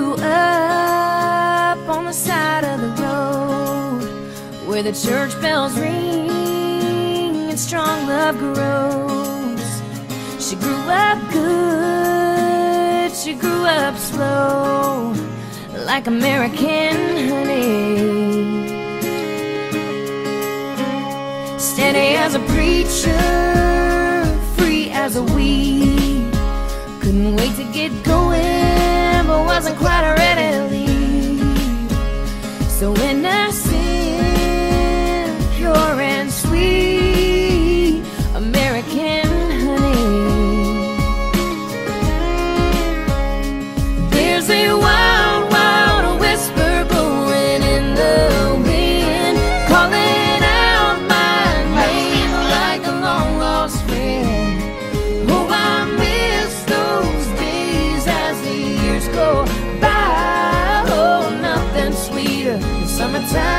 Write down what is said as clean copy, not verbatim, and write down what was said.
grew up on the side of the road where the church bells ring and strong love grows. She grew up good, she grew up slow, like American honey. Steady as a preacher, free as a weed. Couldn't wait to get going, but wasn't quite ready to leave. So innocent, pure and sweet, American honey. There's a wild, wild whisper blowing in the wind, calling out my name like a long lost friend. Oh, I miss those days as the years go by. Oh, nothing sweeter than summertime